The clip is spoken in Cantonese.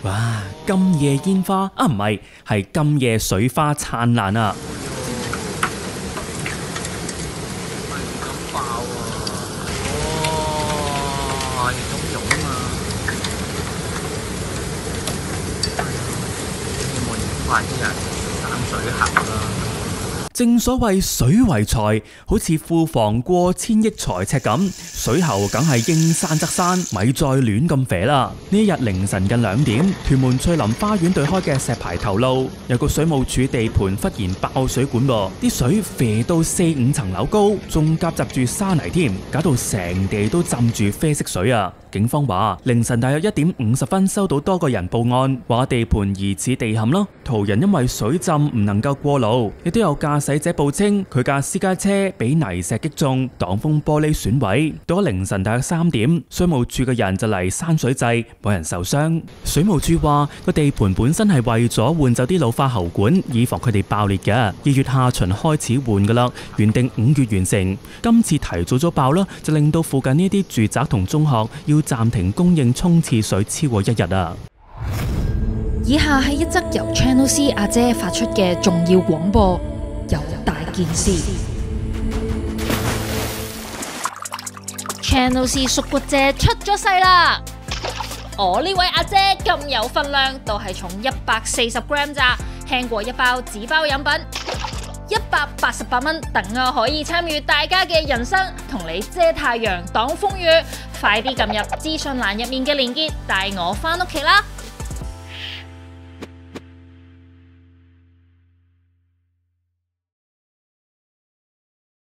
哇！今夜煙花啊，唔係，係今夜水花燦爛啊！ 咁爆啊！哇，熱咁湧啊！希望快啲人散水喉啦！ 正所謂水為財，好似庫房過千億財赤咁，水喉梗係應山則山，咪再亂咁肥啦！呢日凌晨近2點，屯門翠林花園對開嘅石排頭路有個水務署地盤忽然爆水管噃，啲水肥到4-5層樓高，仲夾雜住沙泥添，搞到成地都浸住啡色水啊！警方話凌晨大約1點50分收到多個人報案，話地盤疑似地陷咯，途人因為水浸唔能夠過路，亦都有駕駛者報稱佢架私家車俾泥石擊中，擋風玻璃損毀。到咗凌晨大約3點，水務署嘅人就嚟閂水掣，冇人受傷。水務署話個地盤本身係為咗換走啲老化喉管，以防佢哋爆裂嘅。2月下旬開始換噶啦，原定5月完成，今次提早咗爆啦，就令到附近呢啲住宅同中學要暫停供應沖廁水超過1日啊！ 以下係一則由 Channel C 阿姐發出嘅重要廣播，有大件事。Channel C 屬骨姐出咗世啦！我呢位阿姐咁有分量，都係重140g咋，輕過一包紙包飲品。188蚊等我可以參與大家嘅人生，同你遮太陽擋風雨。快啲撳入資訊欄入面嘅鏈接，帶我返屋企啦！